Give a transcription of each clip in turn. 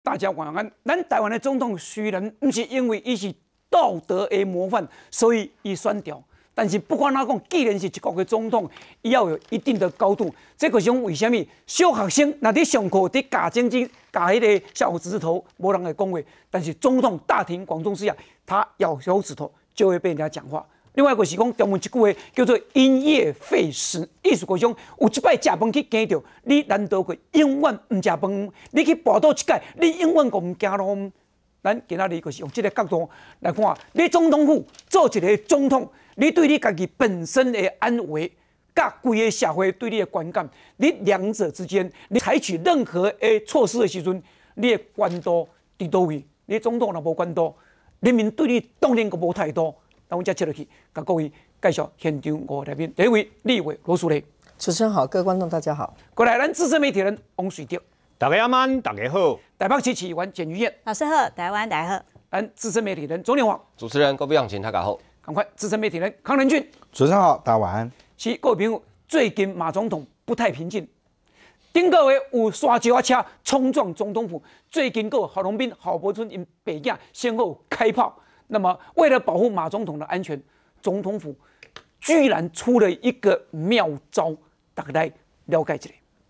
大家晚安。咱台湾的总统虽然不是因为伊是道德的模范，所以伊选掉。但是不管哪讲，既然是一国的总统，伊要有一定的高度。这个是为什么？小学生那伫上课伫教政治、教迄个小指头，无人会讲话。但是总统大庭广众之下，他咬小指头就会被人家讲话。另外一个是讲中文一句话叫做因噎废食，意思就是讲有一摆食饭去惊到，你难道过永远唔食饭？你去跋倒一届，你永远个唔惊咯？咱今仔日就是用这个角度来看，你总统府做一个总统，你对你家己本身的安危，甲规个社会对你的观感，你两者之间，你采取任何的措施的时阵，你的关度伫倒位？你总统若无关度，人民对你当然个无态度。那我们再接落去，甲各位介绍现场五来宾。第一位立委罗淑蕾， 主持人好，各位观众大家好。 过来，咱资深媒体人王水德， 大家晚，大家好。 台北市市议员简于燕， 老师好，台湾大家好。 咱资深媒体人周年华， 主持人郭碧永琴，大家好。 赶快，资深媒体人康仁俊， 主持人好，大家晚安。 是各位朋友，最近马总统不太平静，顶个月有沙石仔车冲撞总统府，最近有郝龙斌、郝柏村因爸囝先后开炮。那么，为了保护马总统的安全，总统府居然出了一个妙招，大家来了解一下。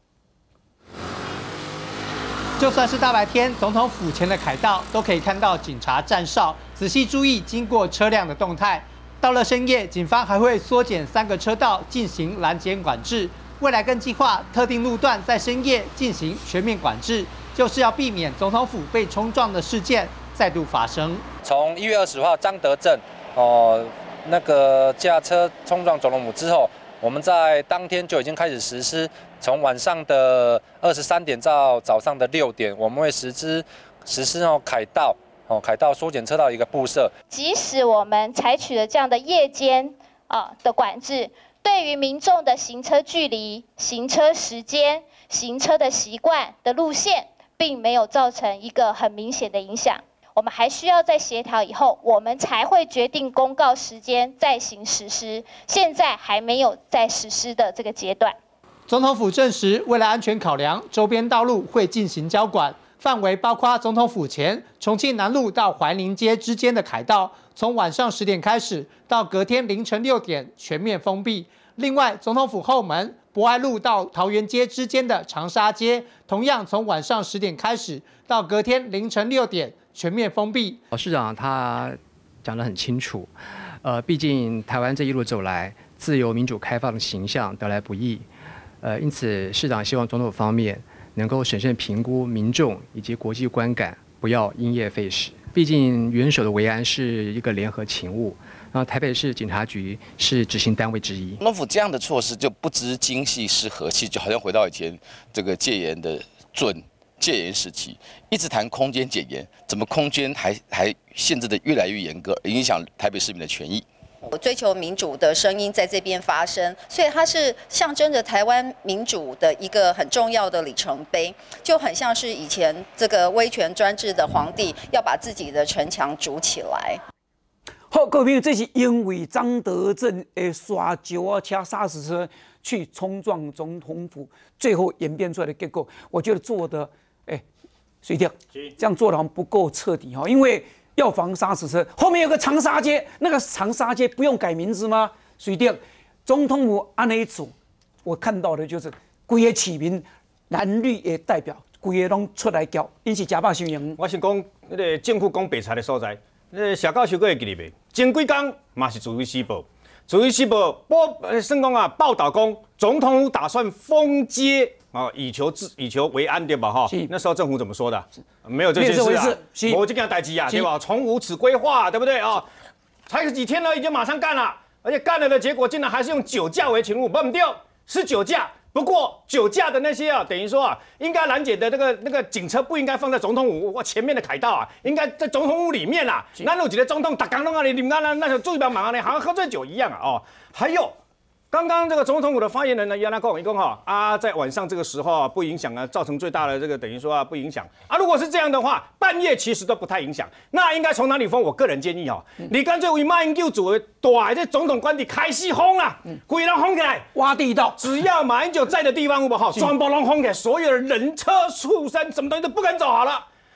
就算是大白天，总统府前的凯道都可以看到警察站哨，仔细注意经过车辆的动态。到了深夜，警方还会缩减3个车道进行拦检管制。未来更计划特定路段在深夜进行全面管制，就是要避免总统府被冲撞的事件再度发生。 从1月20号张德正那个驾车冲撞总统府之后，我们在当天就已经开始实施，从晚上的23点到早上的6点，我们会实施凯道缩减车道一个布设。 即使我们采取了这样的夜间的管制，对于民众的行车距离、行车时间、行车的习惯的路线，并没有造成一个很明显的影响。我们还需要在协调以后，我们才会决定公告时间再行实施。现在还没有在实施的这个阶段。 总统府证实，为了安全考量，周边道路会进行交管，范围包括总统府前、重庆南路到怀宁街之间的凯道，从晚上10点开始到隔天凌晨6点全面封闭。另外，总统府后门、博爱路到桃园街之间的长沙街，同样从晚上10点开始到隔天凌晨6点。全面封闭。 市长他讲得很清楚，毕竟台湾这一路走来，自由民主开放的形象得来不易，因此市长希望总统方面能够审慎评估民众以及国际观感，不要因噎废食。毕竟元首的维安是一个联合勤务，然后台北市警察局是执行单位之一。 总统府这样的措施就不知精细是和气，就好像回到以前这个戒严的戒严时期，一直谈空间检严，怎么空间还限制的越来越严格，影响台北市民的权益。 追求民主的声音在这边发生，所以它是象征着台湾民主的一个很重要的里程碑，就很像是以前这个威权专制的皇帝要把自己的城墙筑起来。 好，各位朋友，这是因为张德正的耍酒啊、车砂石车去冲撞总统府，最后演变出来的结果，我觉得做的。水掉，这样做的好像不够彻底哈，因为要防砂石车，后面有个长沙街，那个长沙街不用改名字吗？水掉，总统府按那一组，我看到的就是规个市民蓝绿的代表，规个拢出来叫，因是假把收赢。 我是讲那个政府讲白菜的所在，社教授阁会记得袂？前几天嘛是自由时报，自由时报报道讲，总统府打算封街。以求为安，对吧？哈，那时候政府怎么说的？没有这件事啊，没这件代志啊，对吧？从无此规划，对不对啊？才几天呢，已经马上干了，而且干了的结果竟然还是用酒驾为勤务，不对，是酒驾。不过酒驾的那些等于说应该拦截的那个警车不应该放在总统府前面的凯道应该在总统府里面啊。那有几个总统打刚弄啊，你们那时候注意不忙啊，好像喝醉酒一样还有。刚刚这个总统府的发言人呢，原来跟我讲在晚上这个时候不影响造成最大的这个等于说不影响如果是这样的话，半夜其实都不太影响。那应该从哪里封？我个人建议你干脆为马英九组的大这总统官邸开始封啊，规人封起来， 挖地道， 只要马英九在的地方，全部拢封起来，所有的人车畜生什么东西都不敢走好了。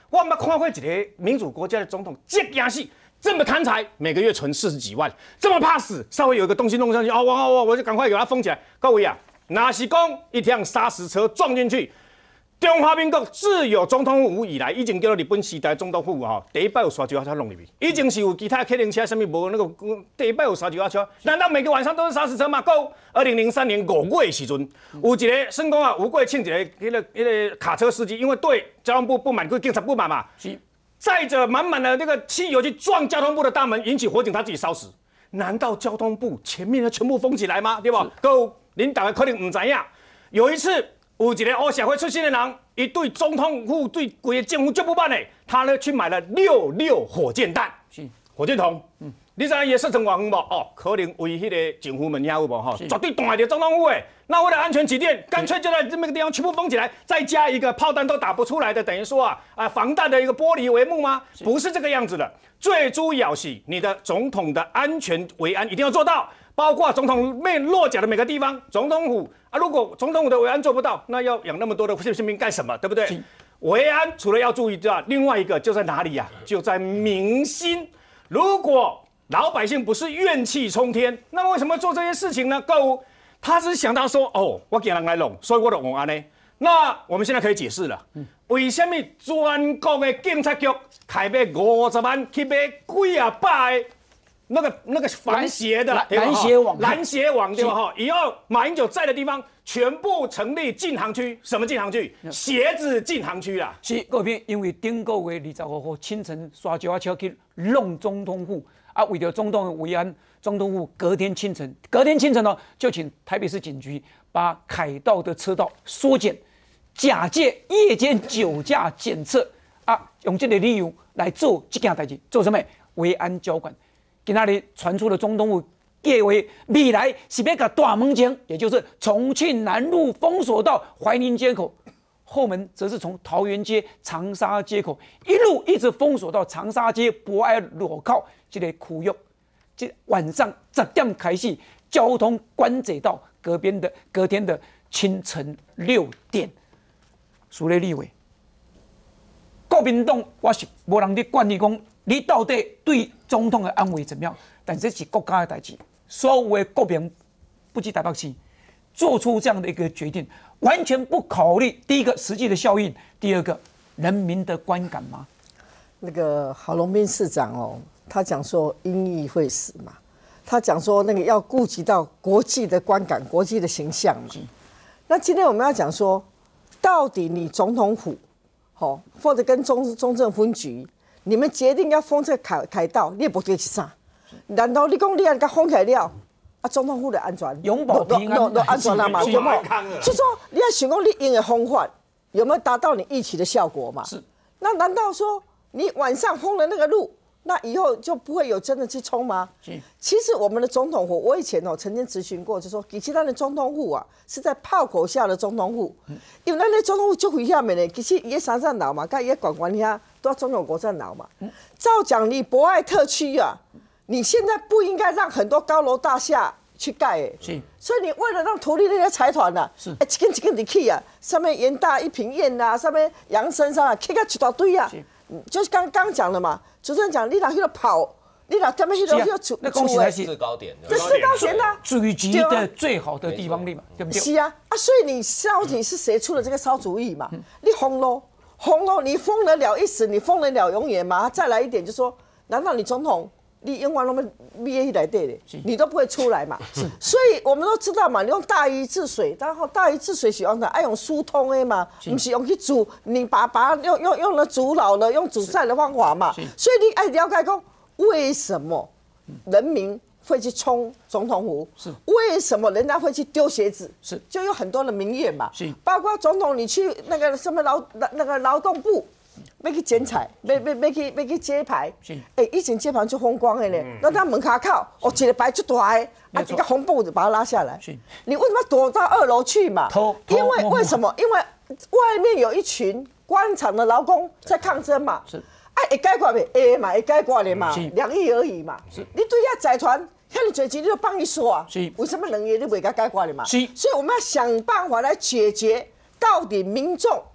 我没看过一个民主国家的总统这样戏。这么贪财，每个月存40几万，这么怕死，稍微有一个东西弄上去，我就赶快给他封起来。各位啊，哪是讲一辆砂石车撞进去？中华民国自有总统府以来，已经叫做日本时代总统府哈，第一摆有沙石车弄入去，已经是有其他客运车什么无那个第一摆有沙石车，难道每个晚上都是砂石车吗？够，2003年5月的时阵，有一个算讲啊，吴贵庆一个那个卡车司机，因为对交通部不满，对警察不满嘛，是。载着满满的那个汽油去撞交通部的大门，引起火警，他自己烧死。难道交通部前面的全部封起来吗？对吧？各位，您大概可能唔知影。有一次，有一个黑社会出身的人，一对总统府对规个政府足不满的，他呢去买了66火箭弹，是火箭筒。你知影伊的射程偌远无？哦，可能为迄个政府们遐有无？吼，绝对挡得总统府诶。那为了安全起见，干脆就在这么个地方全部封起来，再加一个炮弹都打不出来的，等于说防弹的一个玻璃帷幕吗？不是这个样子的。最主要是你的总统的安全维安一定要做到，包括总统落脚的每个地方，总统府如果总统府的维安做不到，那要养那么多的宪兵干什么？对不对？维安除了要注意之外，另外一个就在哪里呀？就在民心。如果老百姓不是怨气冲天，那么为什么做这些事情呢？他只是想到说，我给人来弄，所以我就用安尼。那我们现在可以解释了，为什么全国的警察局开卖50万去买几啊百的那个防鞋的拦截网对吧？哈，以后马英九在的地方全部成立禁航区，什么禁航区？鞋子禁航区啦。 是，各位，因为顶个月25号清晨刷石车去弄总统府。为了总统的维安，总统府隔天清晨呢，就请台北市警局把凯道的车道缩减，假借夜间酒驾检测用这个理由来做这件代志，做什么？维安交管。今仔日传出了总统府计划未来是要把大门前，也就是重庆南路封锁到怀宁街口。后门则是从桃园街、长沙街口一直封锁到长沙街博爱路口这个区域。这晚上10点开始，交通关闭到隔天的清晨6点。苏雷立委，国民党我是无人咧管你讲，你到底对总统的安危怎么样？但这是国家的代志，所有的国民不止台北市做出这样的一个决定。完全不考虑第一个实际的效应，第二个人民的观感吗？ 那个郝龙斌市长他讲说英义会死嘛，他讲说那个要顾及到国际的观感、国际的形象嘛。那今天我们要讲说，到底你总统府，或者跟中正分局，你们决定要封这个凯道，你的目的是啥？难道你讲你要给封起来了？总统府的安全， 永保平安， 都安全了嘛？有没有？就说你要想讲你用的方法有没有达到你预期的效果嘛？是。那难道说你晚上封了那个路，那以后就不会有真的去冲吗？其实我们的总统府，我以前曾经咨询过，就说其实咱的总统府是在炮口下的总统府，因为咱的总统府就危险的呢。其实伊个3站楼嘛，跟伊个管遐都要总统国站楼嘛。照讲你博爱特区你现在不应该让很多高楼大厦去盖所以你为了让图利那些财团一根一根的起上面元大一品宴上面杨森上起个一大堆就是刚讲了嘛，主持人讲你哪去跑，你哪他们去那恭喜他是制高点， 这制高点聚集的最好的地方嘛，对不对？ 是所以你到底是谁出了这个馊主意嘛？你封咯，你封得了一时，你封得了永远吗？再来一点，就说难道你总统？你永远都憋在内的，你都不会出来嘛。所以我们都知道嘛，你用大禹治水，然后大禹治水是用的爱用疏通的嘛，不是用去煮，你把它用了煮老了，用煮菜的方法嘛。所以你爱了解讲，为什么人民会去冲总统府？为什么人家会去丢鞋子？就有很多的民怨嘛。包括总统你去那个什么劳动部。要去剪彩，要去揭牌，以前揭牌就风光的呢，那在门口一个牌就大的，一个红布就把它拉下来。你为什么躲到2楼去嘛？为什么？因为外面有一群官场的劳工在抗争嘛。会解决未？会嘛，会解决的嘛，2亿而已嘛。你对遐财团，遐尼多钱你就帮伊刷，为什么2亿你袂甲解决的嘛？所以我们要想办法来解决，到底民众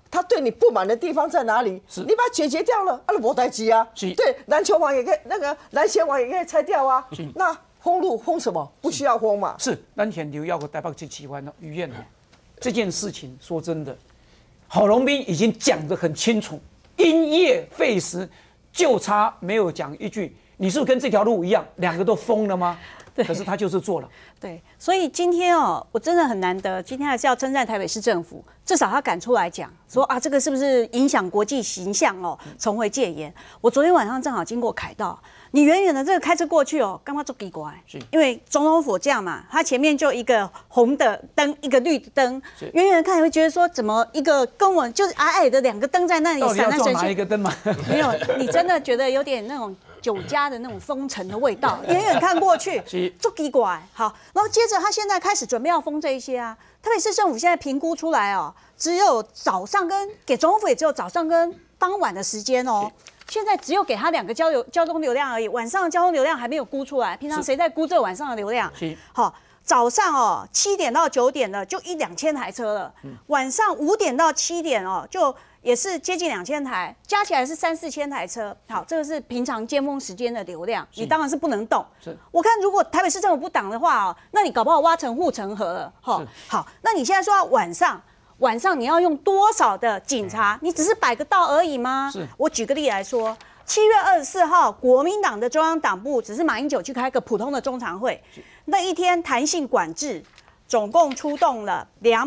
他对你不满的地方在哪里？你把它解决掉了，啊，没代志啊。对，篮球网也可以，那个篮协网也可以拆掉啊。那封路封什么？不需要封嘛。 是，咱现留要个台北去喜欢的医院哦。这件事情说真的，郝龙斌已经讲得很清楚，因噎废食，就差没有讲一句，你是不是跟这条路一样，两个都封了吗？可是他就是做了。 对，所以今天哦，我真的很难得，今天还是要称赞台北市政府，至少他敢出来讲，说啊，这个是不是影响国际形象哦，重回戒严。我昨天晚上正好经过凯道，你远远的这个开车过去哦，干嘛做奇怪？因为总统府这样嘛，它前面就一个红的灯，一个绿的灯，远远看你会觉得说，怎么一个跟我就是矮矮的两个灯在那里闪来闪去？ 哪一个灯嘛？ 没有，你真的觉得有点那种酒家的那种风尘的味道，远远看过去，做奇怪。好，然后接着他现在开始准备要封这一些啊。台北市政府现在评估出来哦，只有早上跟给总统府也只有早上跟傍晚的时间哦。现在只有给他2个交通流量而已，晚上的交通流量还没有估出来。平常谁在估这个晚上的流量？好，早上哦7点到9点的就1-2千台车了，晚上5点到7点哦就也是接近2000台，加起来是3-4千台车。好，这个是平常尖峰时间的流量，你当然是不能动。我看如果台北市政府不挡的话哦，那你搞不好挖成护城河了。好，那你现在说要晚上你要用多少的警察？你只是摆个道而已吗？我举个例来说，7月24号，国民党的中央党部只是马英九去开个普通的中常会，那一天弹性管制，总共出动了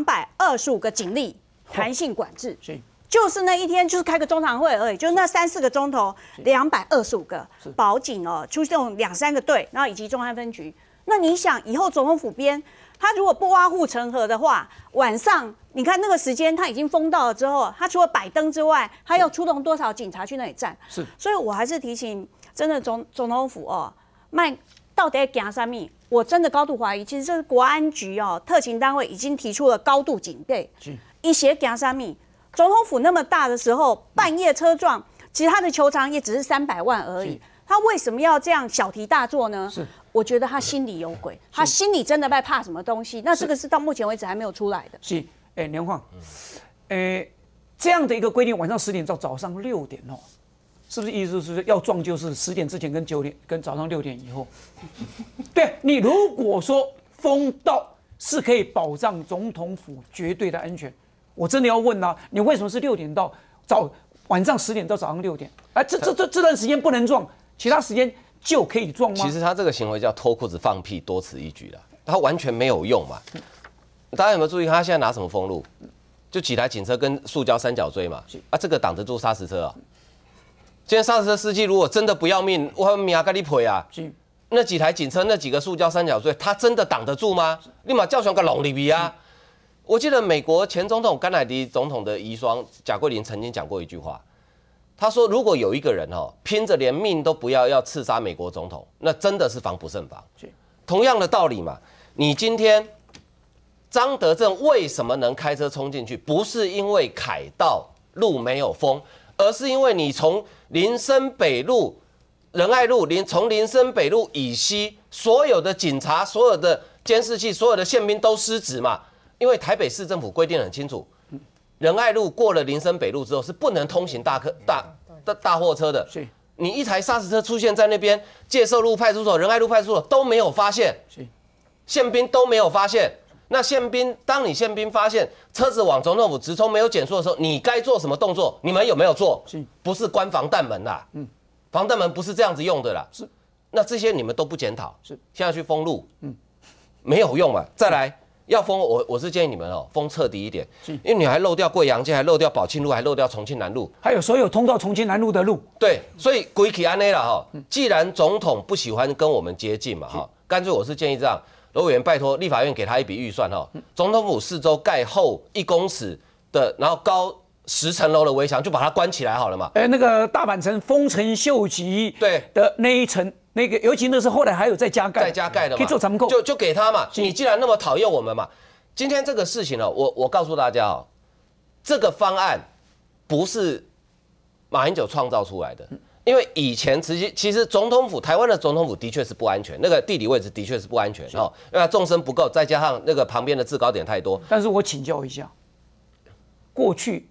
225个警力，弹性管制。就是那一天，就是开个中常会而已，就是那3-4个钟头，225个保警哦，出动2-3个队，然后以及重案分局。那你想，以后总统府边，他如果不挖护城河的话，晚上你看那个时间他已经封到了之后，他除了摆灯之外，他要出动多少警察去那里站？所以我还是提醒，真的总统府哦，到底在干什么？我真的高度怀疑，其实这是国安局哦，特勤单位已经提出了高度警备，一些干什么？总统府那么大的时候，半夜车撞，其实他的求偿也只是300万而已。他为什么要这样小题大做呢？我觉得他心里有鬼，他心里真的在怕什么东西？那这个是到目前为止还没有出来的。 是，梁晃，这样的一个规定，晚上10点到早上6点哦，是不是意思是要撞就是10点之前跟9点跟早上6点以后？对，你如果说封道是可以保障总统府绝对的安全。我真的要问啊，你为什么是6点到晚上10点到早上6点？这段时间不能撞，其他时间就可以撞吗？ 其实他这个行为叫脱裤子放屁，多此一举啦，他完全没有用嘛。大家有没有注意他现在拿什么封路？就几台警车跟塑胶三角锥嘛，这个挡得住砂石车啊？今天砂石车司机如果真的不要命，我命跟你赔啊！那几台警车那几个塑胶三角锥，他真的挡得住吗？立马叫上个龙里比啊！我记得美国前总统甘乃迪总统的遗孀贾桂林曾经讲过一句话，他说：“如果有一个人拼着连命都不要刺杀美国总统，那真的是防不胜防。”同样的道理嘛，你今天张德正为什么能开车冲进去？不是因为凯道路没有封，而是因为你从林森北路、仁爱路从林森北路以西，所有的警察、所有的监视器、所有的宪兵都失职嘛。因为台北市政府规定很清楚，仁爱路过了林森北路之后是不能通行大货车的。你一台砂石车出现在那边，介寿路派出所、仁爱路派出所都没有发现，宪兵都没有发现。那当你宪兵发现车子往总统府直冲没有减速的时候，你该做什么动作？你们有没有做？不是关防弹门啦，防弹门不是这样子用的啦。那这些你们都不检讨，现在去封路，没有用嘛。再来。要封我是建议你们封彻底一点，因为你还漏掉贵阳街，还漏掉宝庆路，还漏掉重庆南路， 还有所有通到重庆南路的路。 对，所以规矩安内啦既然总统不喜欢跟我们接近嘛干脆我是建议这样，罗委员拜托立法院给他一笔预算总统府4周盖厚1公尺的，然后高10层楼的围墙，就把它关起来好了嘛。 那个大阪城丰臣秀吉的那一层。那个，尤其那是后来还有再加盖的嘛， 可以做咱们购， 就给他嘛。你既然那么讨厌我们嘛，今天这个事情我告诉大家这个方案不是马英九创造出来的，因为以前其实总统府台湾的总统府的确是不安全，那个地理位置的确是不安全因为纵深不够，再加上那个旁边的制高点太多。 但是我请教一下，过去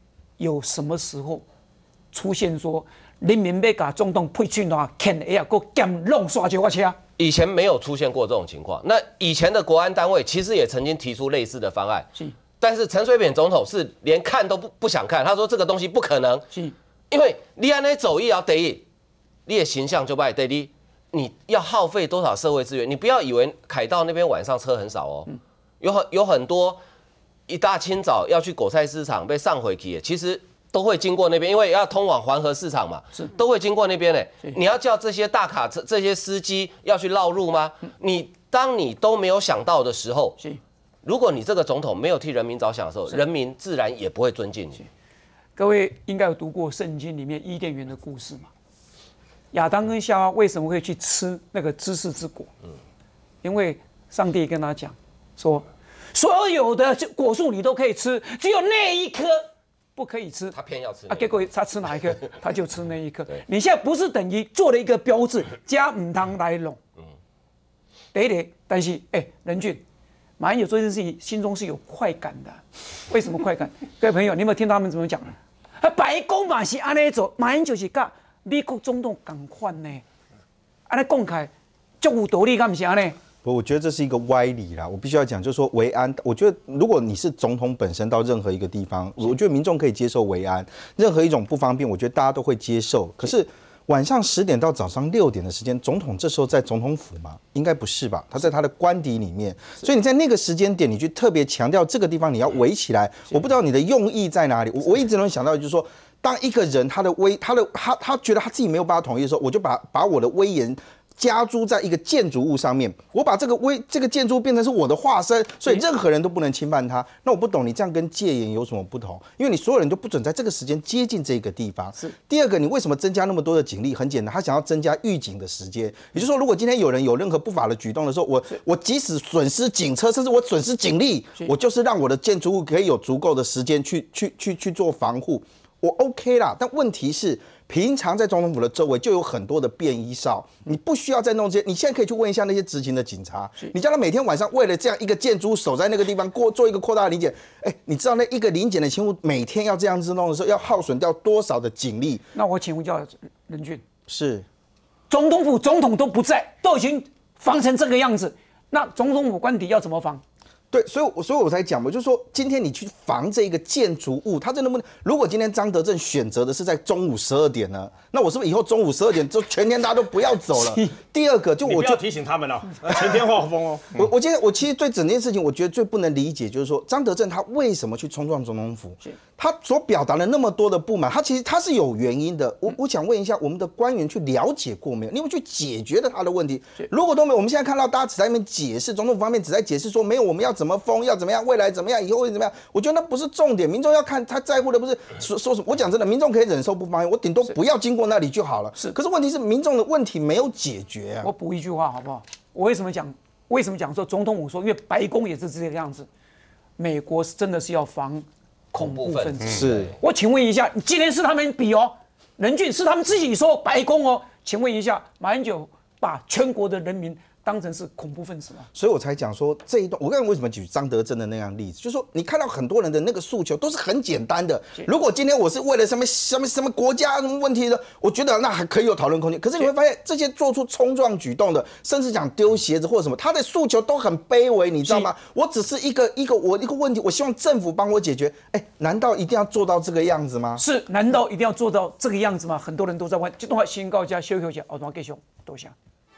有什么时候出现说人民要把总统配去哪欠的呀，搁减弄刷这个车？ 以前没有出现过这种情况。那以前的国安单位其实也曾经提出类似的方案，但是陈水扁总统是连看都不想看，他说这个东西不可能，因为你安尼走一要第一，你的形象就败，第二，你要耗费多少社会资源？你不要以为凯道那边晚上车很少哦，有很多一大清早要去果菜市场被上回去，其实都会经过那边，因为要通往环河市场嘛，都会经过那边嘞。你要叫这些大卡车、这些司机要去绕路吗？当你都没有想到的时候，如果你这个总统没有替人民着想的时候，人民自然也不会尊敬你。 各位应该有读过圣经里面伊甸园的故事嘛？亚当跟夏娃为什么会去吃那个知识之果？因为上帝跟他讲说，所有的果树你都可以吃，只有那一颗不可以吃。 他偏要吃结果他吃哪一颗，他就吃那一颗。你现在不是等于做了一个标志，加唔通来弄。第一，但是任俊，马英九做这件事情心中是有快感的。为什么快感？各位朋友，你有没有听他们怎么讲？白宫嘛是安尼做，马英九是甲美国总统同款呢，安尼讲开，足有道理，敢不是安尼？ 不，我觉得这是一个歪理啦。我必须要讲，就是说维安，我觉得如果你是总统本身到任何一个地方，我觉得民众可以接受维安，任何一种不方便，我觉得大家都会接受。可是晚上10点到早上6点的时间，总统这时候在总统府吗？应该不是吧？他在他的官邸里面，所以你在那个时间点，你去特别强调这个地方你要围起来，我不知道你的用意在哪里。我一直能想到就是说，当一个人他觉得他自己没有办法统一的时候，我就把我的威严加诸在一个建筑物上面，我把这个建筑物变成是我的化身，所以任何人都不能侵犯它。那我不懂你这样跟戒严有什么不同？因为你所有人都不准在这个时间接近这个地方。第二个，你为什么增加那么多的警力？很简单，他想要增加预警的时间。也就是说，如果今天有人有任何不法的举动的时候，我即使损失警车，甚至我损失警力，我就是让我的建筑物可以有足够的时间去做防护。我 OK 啦，但问题是，平常在总统府的周围就有很多的便衣哨，你不需要再弄这些。你现在可以去问一下那些执勤的警察，你叫他每天晚上为了这样一个建筑守在那个地方做一个扩大的临检，你知道那一个临检的勤务每天要这样子弄的时候，要耗损掉多少的警力？ 那我请问一下任俊， 是总统府总统都不在，都已经防成这个样子，那总统府官邸要怎么防？ 对，所以我才讲嘛，就是说，今天你去防这个建筑物，它真的不能。如果今天张德正选择的是在中午12点呢，那我是不是以后中午12点就全天大家都不要走了？第二个， 你不要提醒他们了，全天画风哦。 我其实对整件事情，我觉得最不能理解就是说，张德正他为什么去冲撞总统府？他所表达了那么多的不满，其实他是有原因的。我想问一下，我们的官员去了解过没有？你有没有去解决了他的问题？如果都没有，我们现在看到大家只在那边解释，总统府方面只在解释说没有，我们要怎么封，要怎么样，未来怎么样，以后会怎么样？我觉得那不是重点，民众要看他在乎的不是说什么。我讲真的，民众可以忍受不方便，我顶多不要经过那里就好了。可是问题是民众的问题没有解决啊。 我补一句话好不好？我为什么讲说总统府说，因为白宫也是这个样子，美国是真的是要防恐怖分子。 是， 我请问一下，今天是他们比哦，任俊是他们自己说白宫哦，请问一下，马英九把全国的人民当成是恐怖分子吗？ 所以我才讲说这一段，我刚才为什么举张德正的那样例子，就是说你看到很多人的那个诉求都是很简单的。如果今天我是为了什么国家什么问题的，我觉得那还可以有讨论空间。可是你会发现，这些做出冲撞举动的，甚至讲丢鞋子或者什么，他的诉求都很卑微，你知道吗？我只是一个问题，我希望政府帮我解决。难道一定要做到这个样子吗？ 是，难道一定要做到这个样子吗？很多人都在问。这段话先告一下，休息一下，后段继续多谢。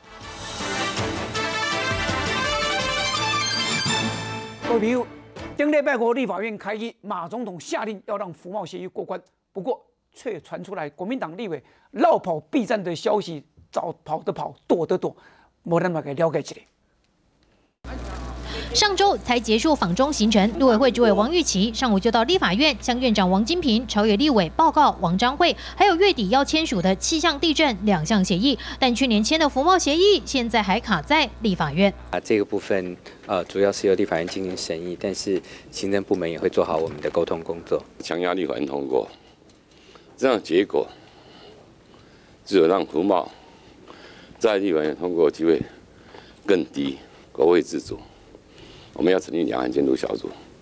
各位朋友，顶礼拜5立法院开议，马总统下令要让服贸协议过关，不过却传出来国民党立委绕跑避战的消息，早跑的跑，躲的躲，没人给了解起来。 上周才结束访中行程，陆委会主委王玉琦上午就到立法院向院长王金平、朝野立委报告王章会，还有月底要签署的7项地震2项协议，但去年签的服贸协议现在还卡在立法院。 这个部分主要是由立法院进行审议，但是行政部门也会做好我们的沟通工作。 强压立法院通过，这样的结果只有让服贸在立法院通过机会更低，国会自主。我们要成立两岸监督小组。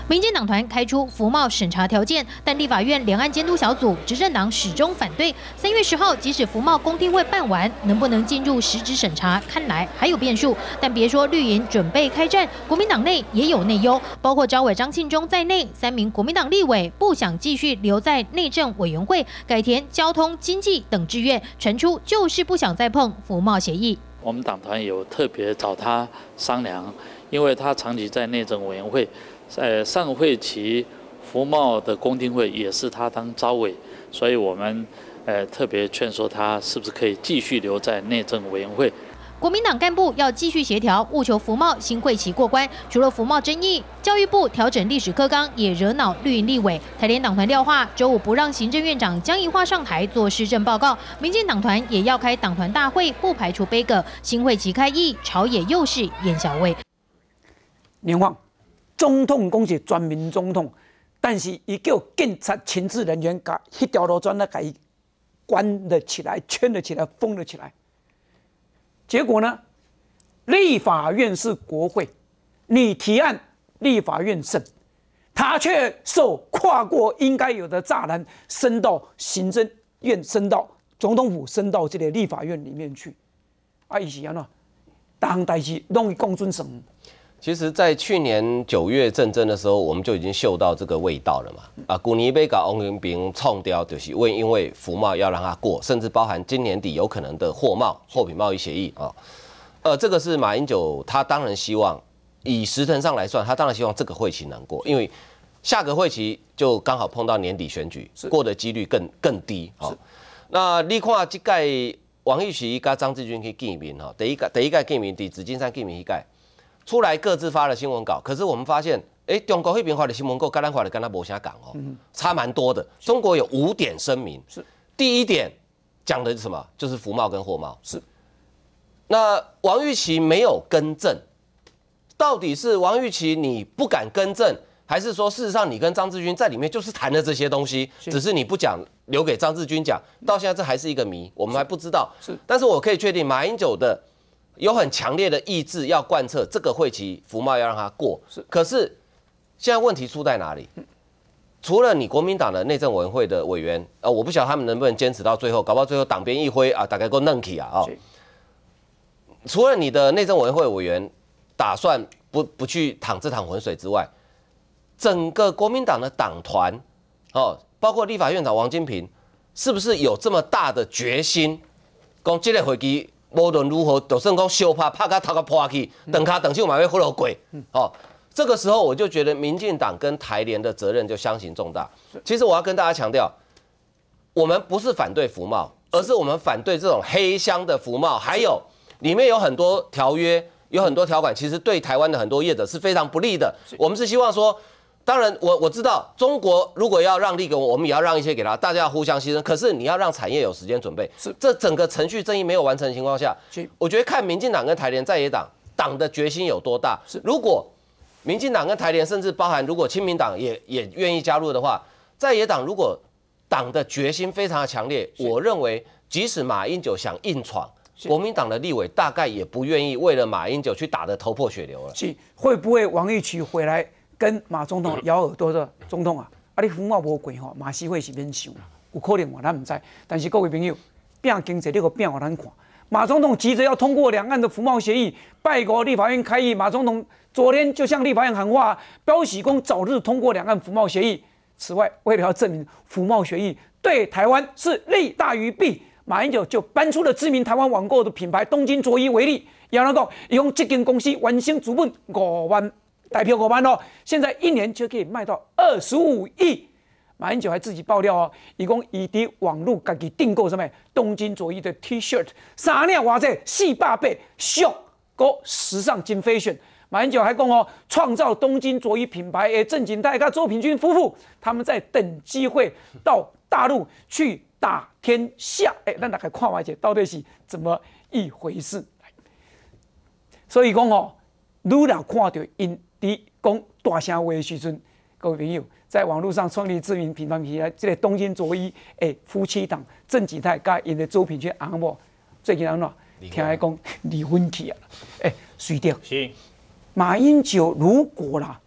民进党团开出服贸审查条件，但立法院两岸监督小组执政党始终反对。3月10号，即使服贸公听会办完，能不能进入实质审查，看来还有变数。但别说绿营准备开战，国民党内也有内忧，包括召委张庆忠在内3名国民党立委不想继续留在内政委员会，改填交通、经济等志愿，传出就是不想再碰服贸协议。 我们党团有特别找他商量，因为他长期在内政委员会，上会期服贸的公听会也是他当召委，所以我们特别劝说他是不是可以继续留在内政委员会。 国民党干部要继续协调，务求服贸新会期过关。除了服贸争议，教育部调整历史课纲也惹恼绿营立委。台联党团廖化周五不让行政院长江宜樺上台做施政报告，民进党团也要开党团大会，不排除杯葛。新会期开议，朝野又是烟硝味。 年晃，总统讲是全民总统，但是伊叫警察情治人员把迄条路砖呢给伊关了起来、圈了起来、封了起来。结果呢？立法院是国会，你提案，立法院审，他却受跨过应该有的栅栏，伸到行政院，伸到总统府，伸到这个立法院里面去。啊，伊是安怎？当代志拢伊讲准绳。 其实，在去年9月政争的时候，我们就已经嗅到这个味道了嘛。啊，去年被搞王云平冲掉，就是因为服贸要让它过，甚至包含今年底有可能的货品贸易协议啊。这个是马英九他当然希望，以时程上来算，他当然希望这个会期能过，因为下个会期就刚好碰到年底选举，过的几率更低啊。那你看这届王玉琦跟张志军去见面哈，第一届见面，伫紫金山见面迄届。出来各自发了新闻稿，可是我们发现，中国那边发的新闻稿跟咱发的跟他没啥讲哦，差蛮多的。中国有5点声明，是第一点讲的是什么？就是服贸跟货贸。是，那王玉琦没有更正，到底是王玉琦你不敢更正，还是说事实上你跟张志军在里面就是谈了这些东西，只是你不讲，留给张志军讲？到现在这还是一个谜，我们还不知道。是，但是我可以确定，马英九的。有很强烈的意志要贯彻这个会期服贸要让它过，可是现在问题出在哪里？除了你国民党的内政委员会的委员，我不晓得他们能不能坚持到最后，搞不好最后党鞭一挥啊，大概够弄起啊除了你的内政委员会委员打算不去淌这趟浑水之外，整个国民党的党团包括立法院长王金平，是不是有这么大的决心，讲这个会期？无论如何，就算讲相拍到头壳破去，等卡等手嘛要活落鬼。这个时候我就觉得民进党跟台联的责任就相形重大。其实我要跟大家强调，我们不是反对服贸，而是我们反对这种黑箱的服贸，还有里面有很多条约，有很多条款，其实对台湾的很多业者是非常不利的。我们是希望说。当然我知道中国如果要让利给我们也要让一些给他，大家要互相牺牲。可是你要让产业有时间准备，这整个程序正义没有完成的情况下，我觉得看民进党跟台联在野党的决心有多大。如果民进党跟台联，甚至包含如果亲民党也愿意加入的话，在野党如果党的决心非常的强烈，我认为即使马英九想硬闯，国民党的立委大概也不愿意为了马英九去打得头破血流了。 会不会王玉琦回来？跟马总统咬耳朵的总统啊，你服贸无过吼，马习会是免想啦，有可能嘛，咱唔知。但是各位朋友，变经济这个变互咱看，马总统急着要通过两岸的服贸协议，拜国立法院开议，马总统昨天就向立法院喊话，标喜公早日通过两岸服贸协议。此外，为了要证明服贸协议对台湾是利大于弊，马英九就搬出了知名台湾网购的品牌东京卓一为例，要那个用这间公司完成资本5万。代票5万哦，现在1年就可以卖到25亿。马英九还自己爆料哦，一共以伫网络自己订购什么东京卓一的 T-shirt， 3领偌济400倍，俗个时尚金fashion。马英九还讲哦，创造东京卓一品牌的郑景泰跟周品君夫妇，他们在等机会到大陆去打天下。咱大概看完一下到底是怎么一回事。所以讲哦，愈来看到因。伫讲大声话的时阵，各位朋友在网络上创立知名品牌品牌，这个东京卓一夫妻档郑吉泰甲因的周品君翁某，最近安怎？听伊讲离婚去啊！随着马英九如果啦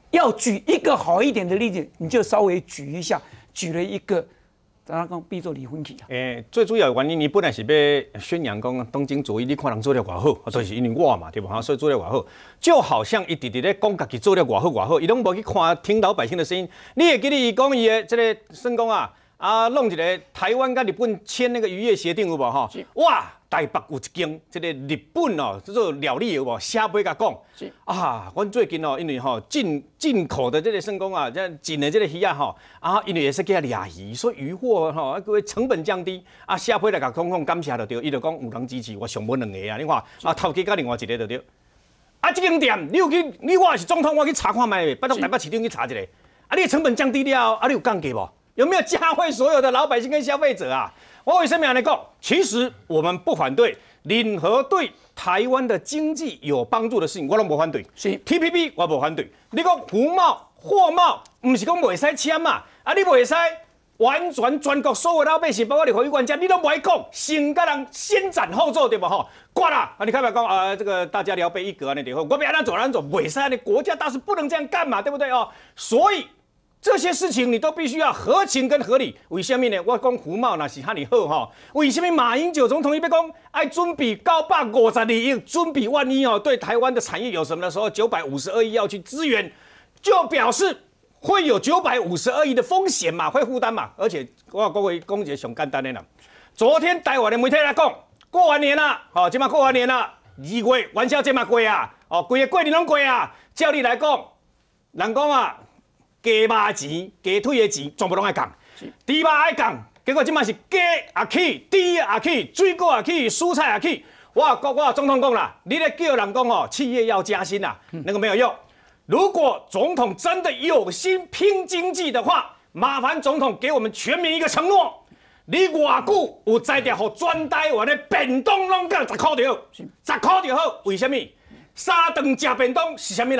要举一个好一点的例子，你就稍微举一下，举了一个。咱讲比做离婚去啊！ 最主要的原因，你本来是要宣扬讲东京主义，你看人做了偌好，就是因为我嘛，对不？所以做了偌好，就好像伊直直咧讲家己做了偌好偌好，伊拢无去看听老百姓的声音。你会记得伊讲伊的这个算讲弄一个台湾跟日本签那个渔业协定有无吼？哇！台北有一间这个日本叫做料理有无？下尾甲讲阮最近因为进口的这个算讲这进的这个鱼因为也是给掠鱼，所以渔获各位成本降低下尾来甲讲感谢就对，伊就讲有人支持我上尾2个你看头家甲另外一个就对。这间店你有去，我是总统，我去查看卖，拜托台北市长去查一下。你的成本降低了你有降价无？有没有嘉惠所有的老百姓跟消费者啊？我为什么要来讲？其实我们不反对任何对台湾的经济有帮助的事情，我都不反对。是 TPP 我不反对。你讲服贸、货贸，不是讲袂使签嘛？你袂使完全全国所有老百姓，包括你回员家，你都不爱讲，先甲人先斩后奏，对不吼？挂啦！你看不讲这个大家聊备一格那点后，我不要那走，袂使你国家大事不能这样干嘛，对不对哦？所以。这些事情你都必须要合情跟合理。为什么呢？我讲服贸那是哈尼好哈。为什么马英九总统一边讲爱准备952亿，准备万一对台湾的产业有什么的时候，952亿要去支援，就表示会有952亿的风险嘛，会负担嘛。而且我各位讲一个上简单的啦，昨天台湾的媒体来讲，过完年啦，今嘛过完年啦，2月元宵节嘛过啊，规个过年拢过啊。照你来讲，人讲鸡肉钱、鸡腿的钱，全部拢爱降，猪肉爱降，结果即摆是鸡也起，猪也起，水果也起，蔬菜也起。我总统讲啦，你咧叫人讲企业要加薪啦，那个没有用。如果总统真的有心拼经济的话，麻烦总统给我们全民一个承诺：你偌久有在地互全台湾的便当拢降10块就好，10块就好。为什么？3顿吃便当是啥物人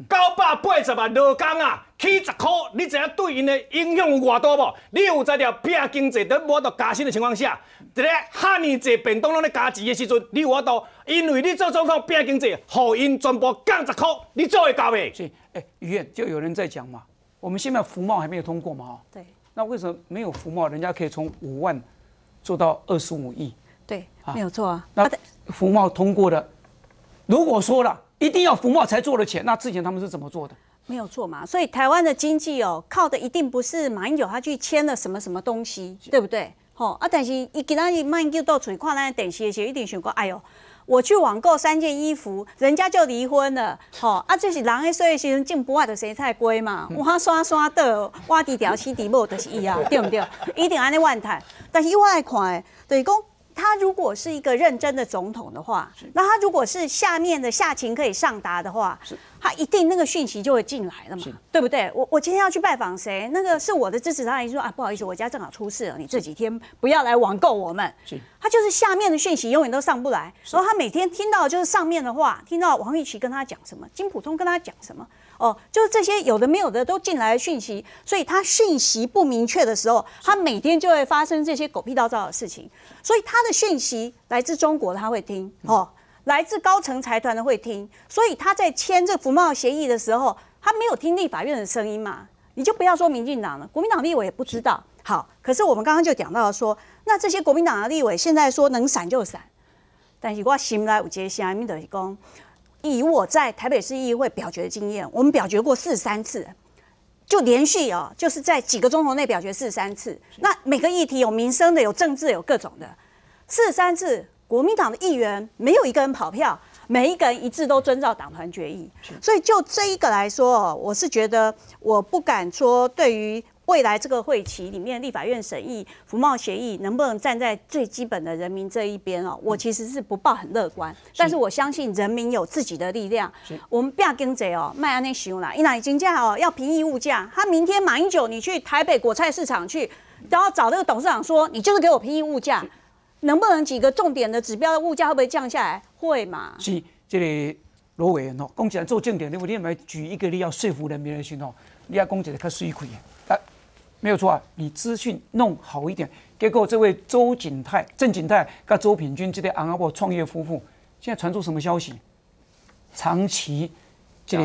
？980万劳工起10块，你知影对因的影响有偌大无？你有在条拼经济都无法度加薪的情况下，在哈尼济便当拢咧加钱的时阵，你有法度因为你做总统拼经济，互因全部降10块，你做会到未？ 是，于院就有人在讲嘛，我们现在服贸还没有通过嘛， 对。 那为什么没有服贸，人家可以从5万做到25亿？ 对，没有错啊。 那服贸通过了。如果说了一定要服贸才做得起来，那之前他们是怎么做的？ 没有错嘛，所以台湾的经济靠的一定不是马英九他去签了什么东西，对不对？但是伊今仔日马英九到处看咱电视的时候，一定想过，哎呦，我去网购3件衣服，人家就离婚了，这是人在说的时阵，进不外的生菜龟嘛，我刷倒，挖地条起地某就是伊啊，对不对？一定安尼怨叹，但是我来看的，就是讲。他如果是一个认真的总统的话，那他如果是下面的下情可以上达的话，他一定那个讯息就会进来了嘛，对不对？我今天要去拜访谁，那个是我的支持他，说不好意思，我家正好出事了，你这几天不要来网购我们。他就是下面的讯息永远都上不来，然后他每天听到的就是上面的话，听到王玉琦跟他讲什么，金溥聪跟他讲什么。就是这些有的没有的都进来的讯息，所以他讯息不明确的时候，他每天就会发生这些狗屁倒灶的事情。所以他的讯息来自中国，他会听来自高层财团的会听，所以他在签这服贸协议的时候，他没有听立法院的声音嘛？你就不要说民进党了，国民党立委也不知道。好，可是我们刚刚就讲到说，那这些国民党的立委现在说能闪就闪，但是我心内有一个声音就是讲。以我在台北市议会表决的经验，我们表决过43次，就连续就是在几个钟头内表决43次。那每个议题有民生的，有政治的，有各种的。43次，国民党的议员没有一个人跑票，每一个人一致都遵照党团决议。所以就这一个来说，我是觉得我不敢说对于。未来这个会期里面，立法院审议服贸协议能不能站在最基本的人民这一边我其实是不抱很乐观。但是我相信人民有自己的力量。我们不要经济卖安尼想啦，因为金价要平抑物价。他明天马英九你去台北果菜市场去，然后找那个董事长说，你就是给我平抑物价，能不能几个重点的指标的物价会不会降下来？会嘛？ 是这个罗委员讲起来做重点，你来举一个例要说服人民的时候，你要讲一个较水气的。没有错啊，你资讯弄好一点，结果这位郑景泰跟周品君这对昂阿伯创业夫妇，现在传出什么消息？长期这个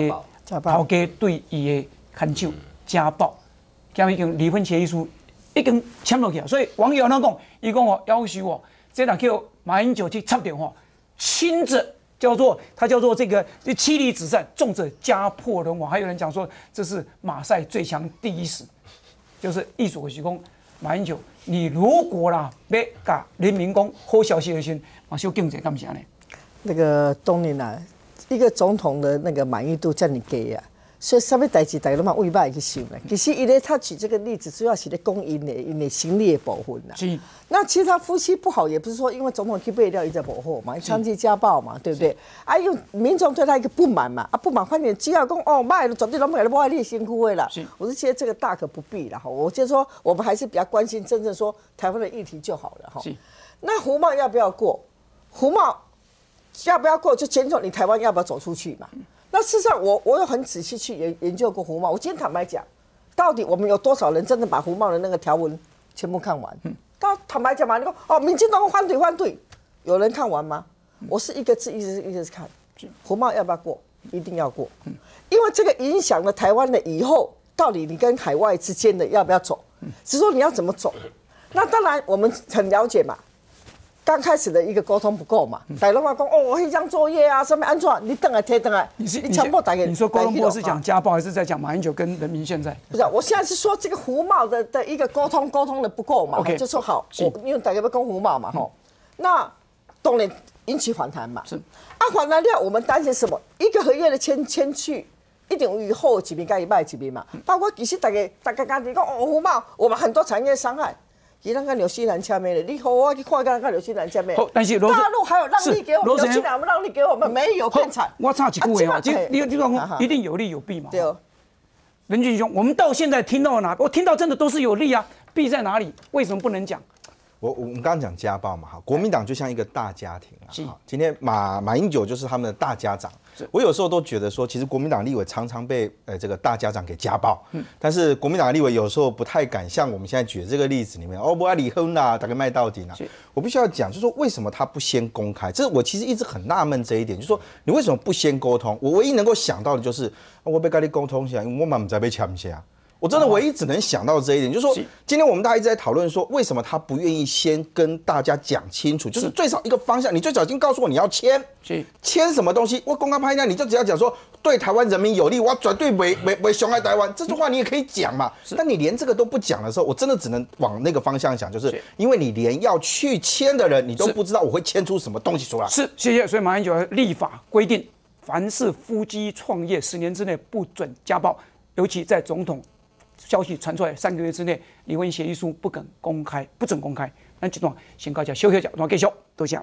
头家对伊的看守家暴，今已经离婚协议书已经签落去了，所以网友安怎讲？伊讲哦，要求哦，这若叫马英九去插电话，轻者叫做这个妻离子散，重者家破人亡。还有人讲说这是马赛最强第一史，就是意思就是讲马英九，你如果啦要甲人民讲好消息的时候，马上经济干啥呢？ 那个当年啊，一个总统的那个满意度这么低啊，所以什么代志大家都嘛为歹去想啦。其实伊咧他举这个例子，主要是咧讲因的心理的部分啦。 是。 那其实他夫妻不好，也不是说因为总统去背掉一直保护嘛，长期家暴嘛，对不对？啊，因为民众对他一个不满嘛，啊不满，反正只要讲哦，卖了绝对拢买了不爱你辛苦的啦。我是觉得这个大可不必啦哈。我就说我们还是比较关心真正说台湾的议题就好了哈。那胡茂要不要过？胡茂要不要过，就牵扯你台湾要不要走出去嘛。那事实上我有很仔细去研究过胡茂。我今天坦白讲，到底我们有多少人真的把胡茂的那个条文全部看完？坦白讲嘛，你说哦，民进党反对，有人看完吗？我是一个字一直看。胡茂要不要过？一定要过，因为这个影响了台湾的以后，到底你跟海外之间的要不要走？只是说你要怎么走。那当然我们很了解嘛。刚开始的一个沟通不够嘛，大家话讲哦，黑箱作业啊，什么安怎？你等来贴等来，你强迫打给你说高龙波是讲家暴，还是在讲马英九跟人民现在？ 不是，我现在是说这个胡茂的一个沟通的不够嘛，就说好，因为大家要讲胡茂嘛，吼，那当然引起反弹嘛。是啊，反弹了，我们担心什么？一个合约的签去，一定有好几边跟一败几边嘛，包括其实大家讲你讲哦，胡茂，我们很多产业伤害。伊咱跟纽西兰签的了，你和我去看看纽西兰签的。 但是大陆还有让利给我们，纽西兰让利给我们，没有更惨。 我插几句话，你讲一定有利有弊嘛。 对哦。 任俊兄，我们到现在听到哪？我听到真的都是有利啊，弊在哪里？为什么不能讲？ 我们刚刚讲家暴嘛，哈，国民党就像一个大家庭啊。今天马英九就是他们的大家长。我有时候都觉得说，其实国民党立委常常被这个大家长给家暴，但是国民党立委有时候不太敢像我们现在举的这个例子里面，哦不爱离婚啦，大概卖到底啦。我必须要讲，就是说为什么他不先公开？这我其实一直很纳闷这一点，就是说你为什么不先沟通？我唯一能够想到的就是，我被跟你沟通一下，因为我嘛不知道被抢下。我真的唯一只能想到这一点，就是说，今天我们大家一直在讨论说，为什么他不愿意先跟大家讲清楚，就是最少一个方向，你最早已经告诉我你要签什么东西，我公开拍一下，你就只要讲说对台湾人民有利，我绝对没伤害台湾，这句话你也可以讲嘛。但你连这个都不讲的时候，我真的只能往那个方向想，就是因为你连要去签的人，你都不知道我会签出什么东西出来。 是，谢谢。所以马英九立法规定，凡是夫妻创业10年之内不准家暴，尤其在总统消息传出来3个月之内，离婚协议书不准公开。咱这段先到这小小段继续，多谢。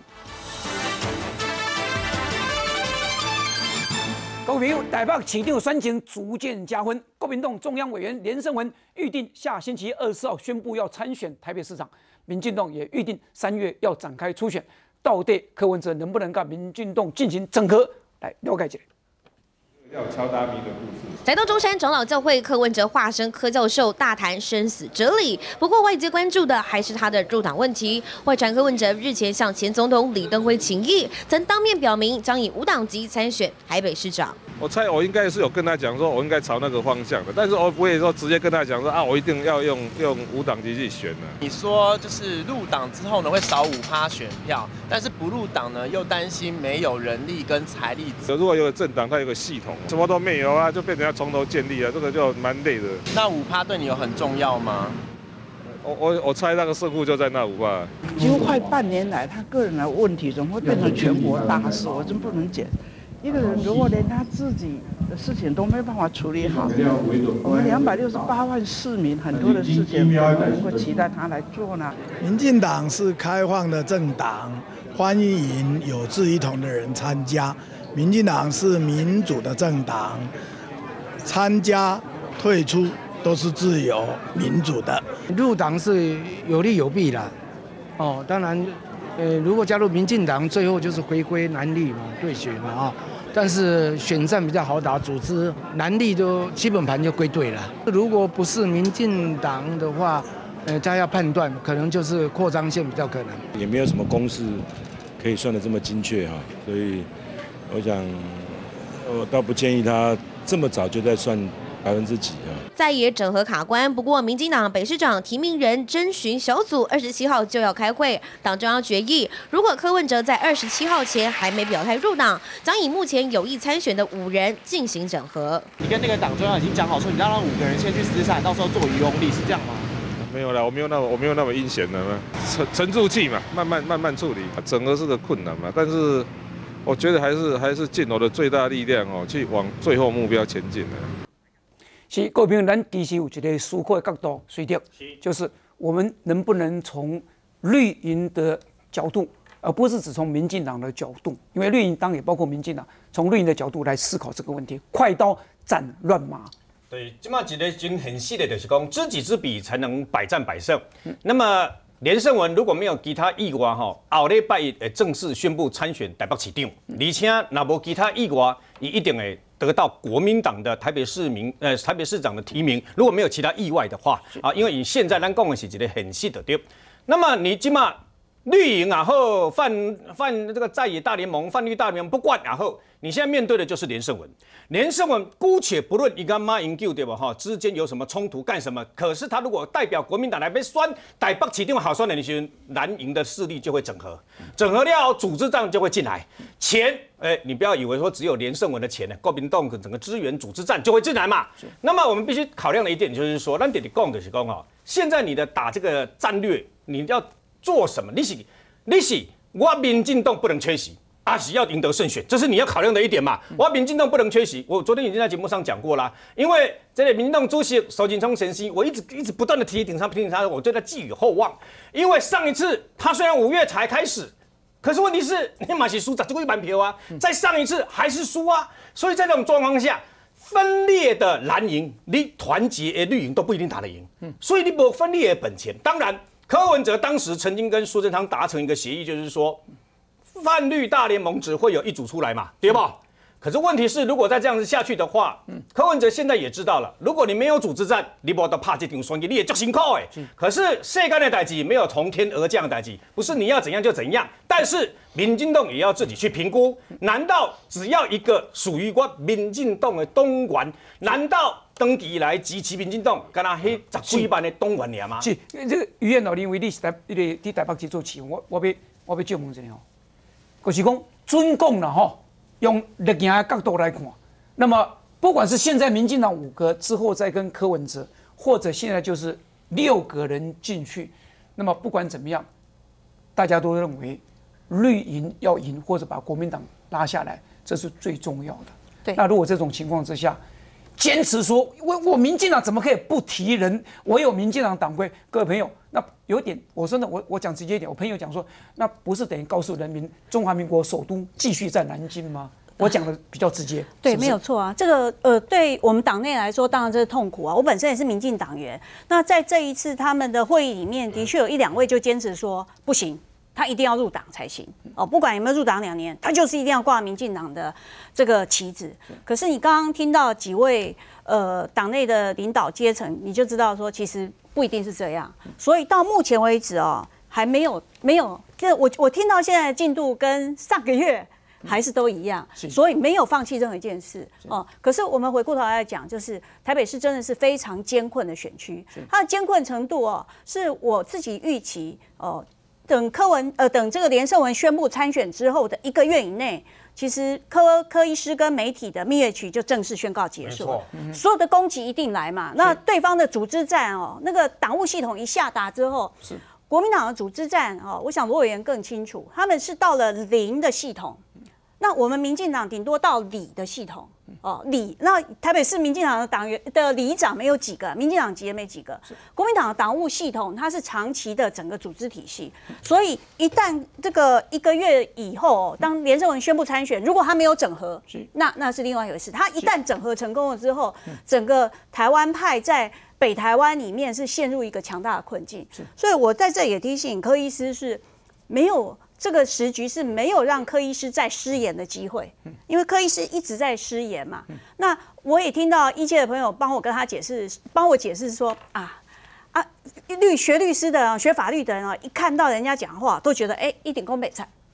各位朋友，台北市长选情逐渐加温，国民党中央委员连胜文预定下星期24号宣布要参选台北市长，民进党也预定3月要展开初选，到底柯文哲能不能跟民进党进行整合？来了解一下。 要敲大米的故事。 来到中山长老教会，柯文哲化身柯教授，大谈生死哲理。不过外界关注的还是他的入党问题。外传柯文哲日前向前总统李登辉请益，曾当面表明将以无党籍参选台北市长。 我猜我应该是有跟他讲说，我应该朝那个方向的，但是我不会说直接跟他讲说啊，我一定要用无党籍去选的。 你说就是入党之后呢，会少5%选票，但是不入党呢，又担心没有人力跟财力。 如果有个政党，它有个系统，什么都没有啊，就变成要从头建立了，这个就蛮累的。 那5%对你有很重要吗？ 我猜那个胜负就在那5%。 几乎快半年来，他个人的问题怎么会变成全国大事？我真不能解。一个人如果连他自己的事情都没办法处理好，我们268万市民很多的事情，我们会期待他来做呢？ 民进党是开放的政党，欢迎有志一同的人参加。民进党是民主的政党，参加、退出都是自由民主的。 入党是有利有弊啦，哦，当然，如果加入民进党，最后就是回归蓝绿嘛，对决嘛啊。但是选战比较好打，组织蓝绿都基本盘就归队了。如果不是民进党的话，他要判断，可能就是扩张线比较可能。 也没有什么公式可以算得这么精确哈，所以我想，我倒不建议他这么早就在算几%啊？ 在野整合卡关，不过民进党北市长提名人征询小组27号就要开会，党中央决议，如果柯文哲在27号前还没表态入党，将以目前有意参选的5人进行整合。 你跟那个党中央已经讲好说，你让5个人先去厮杀，到时候做渔翁力，是这样吗？ 没有啦，我没有那么阴险的嘛，沉住气嘛，慢慢处理。整合是个困难嘛，但是我觉得还是尽我的最大力量哦，去往最后目标前进的。 是，各位朋友，咱其实有一个思考的角度，随着就是我们能不能从绿营的角度，而不是只从民进党的角度，因为绿营当然也包括民进党，从绿营的角度来思考这个问题，快刀斩乱麻。 对，今嘛一个真很细的，就是讲知己知彼才能百战百胜。那么连胜文如果没有其他意外哈，后礼拜一会正式宣布参选台北市长，而且若无其他意外，伊一定会得到国民党的台北市长的提名。如果没有其他意外的话，啊，因为现在咱讲的是一个很细的对。那么你今嘛绿营然后泛这个在野大联盟、泛绿大联盟不管然后，你现在面对的就是连胜文。连胜文姑且不论伊跟马英九对吧哈之间有什么冲突干什么，可是他如果代表国民党来被选台北市长好选的，你时蓝营的势力就会整合，整合了组织战就会进来，钱你不要以为说只有连胜文的钱呢，国民党整个支援组织战就会进来嘛。那么我们必须考量的一点就是说，咱得讲的是讲哈，现在你的打这个战略，你要做什么？你是我民进党不能缺席。是要赢得胜选，这是你要考量的一点嘛。我民进党不能缺席，我昨天已经在节目上讲过啦。因为这个民进党主席苏贞昌先生，我一直不断的提醒他，我对他寄予厚望。因为上一次他虽然5月才开始，可是问题是你马是输1万票啊，在上一次还是输啊。所以在这种状况下，分裂的蓝营，你团结的绿营都不一定打得赢。所以你没分裂的本钱。当然，柯文哲当时曾经跟苏贞昌达成一个协议，就是说。泛绿大联盟只会有一组出来嘛，对吧？可是问题是，如果再这样子下去的话，柯文哲现在也知道了，如果你没有组织战，你不得怕这场选举，你也足辛苦哎。可是世间的代志没有从天而降的代志，不是你要怎样就怎样。但是民进党也要自己去评估，难道只要一个属于我民进党的党员，难道登记以来支持民进党，干那迄10几万的党员尔吗？ 是，这个于燕老认为你是在台北市做市，我要借问一下吼。就是讲准讲了哈，用历史的角度来看，那么不管是现在民进党5个之后再跟柯文哲，或者现在就是6个人进去，那么不管怎么样，大家都认为绿营要赢或者把国民党拉下来，这是最重要的。 对， 那如果这种情况之下，坚持说我民进党怎么可以不提人？我有民进党党规，各位朋友，那有点，我说呢，我讲直接一点，我朋友讲说，那不是等于告诉人民中华民国首都继续在南京吗？我讲的比较直接， 对， 是不是没有错啊。这个对我们党内来说，当然这是痛苦啊。我本身也是民进党员，那在这一次他们的会议里面，的确有1、2位就坚持说不行。他一定要入党才行哦，不管有没有入党2年，他就是一定要挂民进党的这个旗帜。可是你刚刚听到几位党内的领导阶层，你就知道说其实不一定是这样。所以到目前为止哦，还没有，就我听到现在的进度跟上个月还是都一样，所以没有放弃任何一件事哦。可是我们回过头来讲，就是台北市真的是非常艰困的选区，它的艰困程度哦，是我自己预期哦。等等这个连胜文宣布参选之后的1个月以内，其实柯医师跟媒体的蜜月期就正式宣告结束了。所有的攻击一定来嘛，那对方的组织战哦，那个党务系统一下达之后，国民党的组织战哦，我想罗委员更清楚，他们是到了0的系统，那我们民进党顶多到里的系统。那台北市民进党的党员的里长没有几个，民进党籍也没几个。国民党的党务系统它是长期的整个组织体系，所以一旦这个1个月以后，当连胜文宣布参选，如果他没有整合，那是另外一回事。他一旦整合成功了之后，整个台湾派在北台湾里面是陷入一个强大的困境。所以我在这也提醒柯医师是没有。这个时局是没有让柯医师再失言的机会，因为柯医师一直在失言嘛。那我也听到医界的朋友帮我解释说学律师的、学法律的人啊，一看到人家讲话都觉得一点都没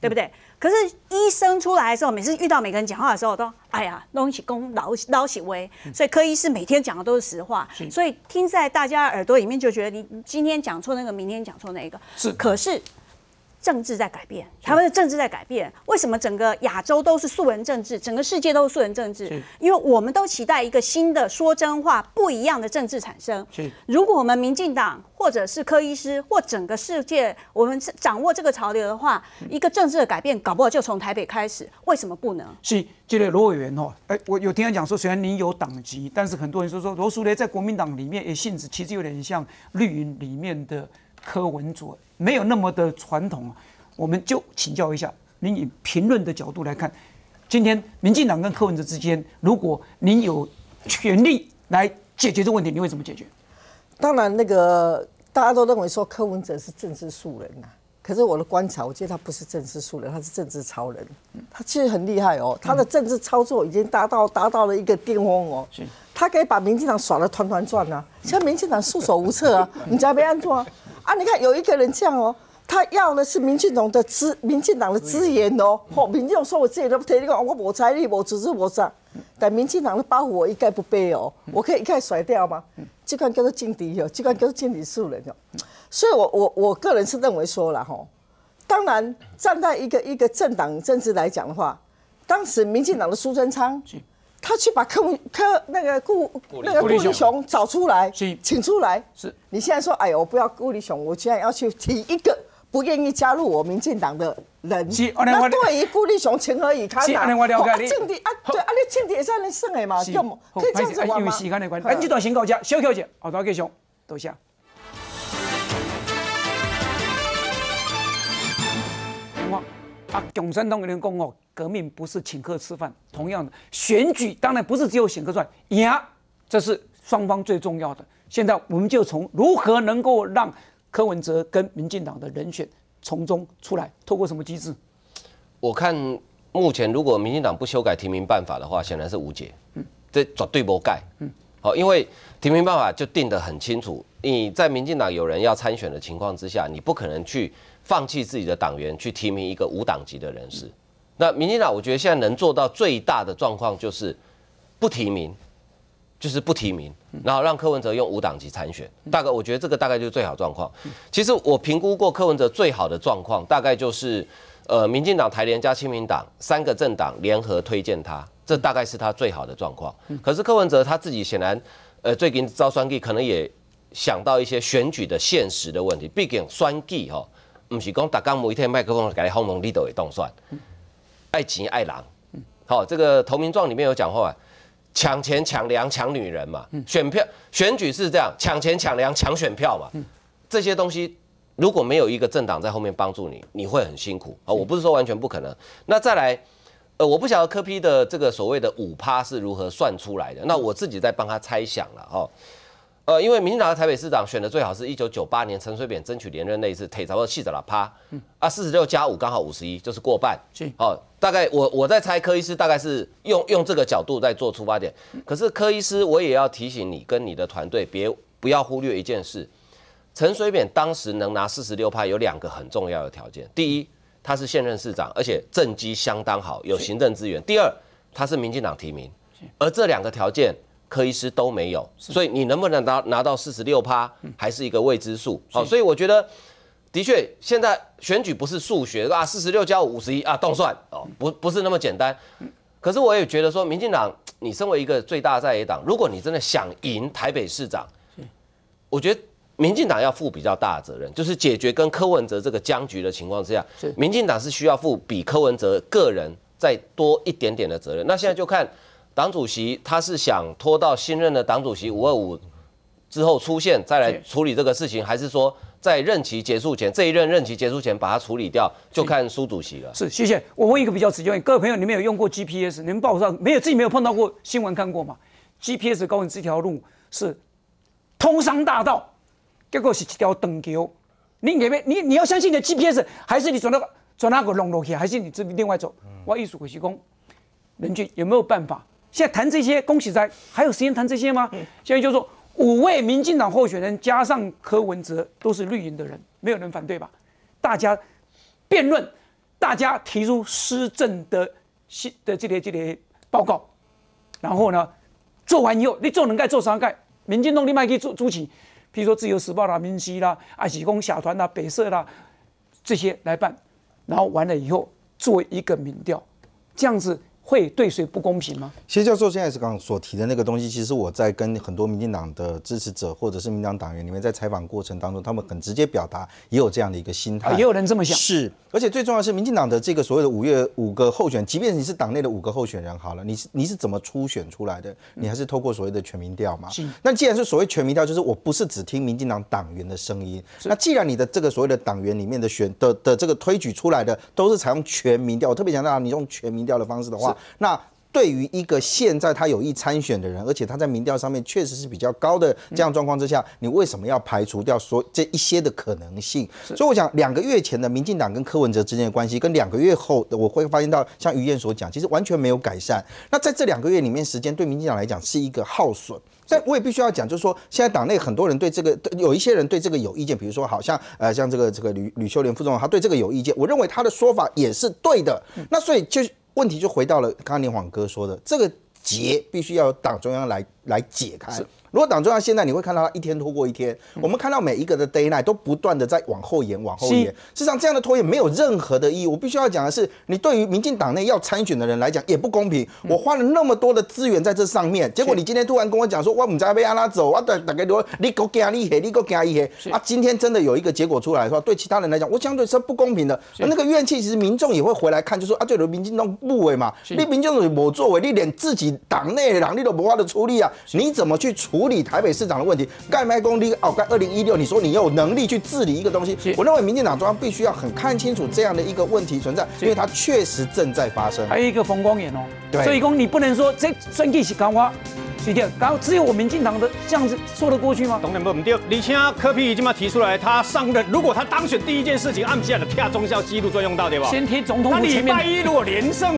对不对？可是医生出来的时候，每次遇到每个人讲话的时候，都哎呀，东西公老喜威，所以柯医师每天讲的都是实话，所以听在大家耳朵里面就觉得你今天讲错那个，明天讲错那个，可是。政治在改变，台湾的政治在改变。为什么整个亚洲都是素人政治，整个世界都是素人政治？因为我们都期待一个新的说真话、不一样的政治产生。如果我们民进党或者是柯医师或整个世界，我们掌握这个潮流的话，一个政治的改变，搞不好就从台北开始。为什么不能？ 是这个罗委员哦，我有听他讲说，虽然你有党籍，但是很多人说罗淑蕾在国民党里面也性质其实有点像绿营里面的柯文哲。没有那么的传统，我们就请教一下，您以评论的角度来看，今天民进党跟柯文哲之间，如果您有权利来解决这个问题，你会怎么解决？ 当然，那个大家都认为说柯文哲是政治素人呐，可是我的观察，我觉得他不是政治素人，他是政治超人。他其实很厉害哦，他的政治操作已经达到了一个巅峰哦。他可以把民进党耍得团团转啊，现在民进党束手无策啊，你知道被安怎啊？你看有一个人这样哦，他要的是民进党的资源哦。民进党说我自己都不提，你讲我无财力、无组织、无啥，但民进党的包袱我一概不背哦，我可以一概甩掉吗？这款叫做劲敌哦，这款叫做劲敌素人哦。所以我个人是认为说了哈，当然站在一个政党政治来讲的话，当时民进党的苏贞昌。他去把顾立雄找出来，请出来。是你现在说，哎呦，我不要顾立雄，我现在要去提一个不愿意加入我民进党的人。那对于顾立雄情何以堪呐？政敌啊，对啊，你政敌也是安尼算的嘛，对吗？可以这样子玩吗？ 因为时间的关系，咱这段先到这，小休息，后头继续，多谢。共产党有人讲哦，革命不是请客吃饭。同样的，选举当然不是只有选个赚赢，这是双方最重要的。现在我们就从如何能够让柯文哲跟民进党的人选从中出来，透过什么机制？ 我看目前如果民进党不修改提名办法的话，显然是无解。这绝对不改。好，因为提名办法就定得很清楚，你在民进党有人要参选的情况之下，你不可能去放弃自己的党员去提名一个无党籍的人士。那民进党我觉得现在能做到最大的状况就是不提名，就是不提名，然后让柯文哲用无党籍参选。我觉得这个大概就是最好状况。其实我评估过柯文哲最好的状况，大概就是民进党、台联加亲民党3个政党联合推荐他，这大概是他最好的状况。可是柯文哲他自己显然最近招选举可能也想到一些选举的现实的问题，毕竟选举吼，不是讲大家每天麦克风给你轰轰你都会当选，爱钱爱人。好，这个投名状里面有讲话，抢钱、抢粮、抢女人嘛，选举是这样，抢钱、抢粮、抢选票嘛，这些东西如果没有一个政党在后面帮助你，你会很辛苦。我不是说完全不可能。那再来，我不晓得柯 P 的这个所谓的5%是如何算出来的，那我自己在帮他猜想了哈。因为民进党的台北市长选的最好是1998年陈水扁争取连任那一次，提差不多46%，啊46+5刚好51，就是过半。大概我在猜柯医师大概是用这个角度在做出发点。可是柯医师，我也要提醒你跟你的团队不要忽略一件事，陈水扁当时能拿46%有2个很重要的条件，第一，他是现任市长，而且政绩相当好，有行政资源；第二，他是民进党提名，而这2个条件。柯医师都没有，所以你能不能拿到46%，还是一个未知数。好，所以我觉得，的确，现在选举不是数学啊，46+551啊，动算哦，不是那么简单。可是我也觉得说，民进党，你身为一个最大在野党，如果你真的想赢台北市长，我觉得民进党要负比较大的责任，就是解决跟柯文哲这个僵局的情况之下，民进党是需要负比柯文哲个人再多一点点的责任。那现在就看。党主席他是想拖到新任的党主席525之后出现再来处理这个事情，还是说在任期结束前这一任任期结束前把它处理掉，就看苏主席了。 是，谢谢。我问一个比较直接问题，各位朋友，你们有用过 GPS？ 你们报上自己没有碰到过新闻看过吗 ？GPS 告诉你这条路是通商大道，结果是一条长桥。你要相信你的 GPS， 还是你转那个弄落去，还是你这边另外走？我意思就是说，人均有没有办法？现在谈这些，恭喜在还有时间谈这些吗？现在就说5位民进党候选人加上柯文哲都是绿营的人，没有人反对吧？大家辩论大家提出施政的这个报告，然后呢，做完以后，你做两届做三届，民进党你卖去主持，譬如说《自由时报》啦、民视啦、还是讲社团啦、北社啦这些来办，然后完了以后做一个民调，这样子会对谁不公平吗？ 谢教授现在是刚刚所提的那个东西，其实我在跟很多民进党的支持者或者是民进党党员里面，在采访过程当中，他们很直接表达，也有这样的一个心态， 也有人这么想。 是，而且最重要的是，民进党的这个所谓的5个候选，即便你是党内的5个候选人好了，你是怎么初选出来的？你还是透过所谓的全民调嘛？那既然是所谓全民调，就是我不是只听民进党党员的声音。那既然你的这个所谓的党员里面的这个推举出来的都是采用全民调，我特别强调你用全民调的方式的话，那对于一个现在他有意参选的人，而且他在民调上面确实是比较高的这样状况之下，你为什么要排除掉这一些的可能性？所以我想2个月前的民进党跟柯文哲之间的关系，跟2个月后的我会发现到，像于燕所讲，其实完全没有改善。那在这2个月里面，时间对民进党来讲是一个耗损。但我也必须要讲，就是说，现在党内很多人对这个，有一些人对这个有意见，比如说，好像像这个吕秀莲副总统，他对这个有意见，我认为他的说法也是对的。那所以问题就回到了刚刚连晃哥说的，这个结必须要由党中央来解开。如果党中央现在你会看到他一天拖过一天，我们看到每一个的 day night 都不断的在往后延。事实上，这样的拖延没有任何的意义。我必须要讲的是，你对于民进党内要参选的人来讲也不公平。我花了那么多的资源在这上面，结果你今天突然跟我讲说，我不知道要哪走，我大概说你给我加一些，你给我加一些啊。今天真的有一个结果出来的话，对其他人来讲，我相对是不公平的。那个怨气其实民众也会回来看，就说啊，对了，民进党不为嘛，你民众没作为，你连自己党内的人你都没法的处理啊，你怎么去处理台北市长的问题？盖麦公你盖2016，你说你有能力去治理一个东西，我认为民进党中央必须要很看清楚这样的一个问题存在，因为它确实正在发生。 还有一个冯光远哦，所以讲你不能说这选举是干我，是的，只有我民进党的这样子说得过去吗？ 当然不对，而且柯 P 已经提出来，他上任如果他当选第一件事情，按下的跳中校记录作用到对吧？ 先贴总统府前面。 他礼拜1如果连胜。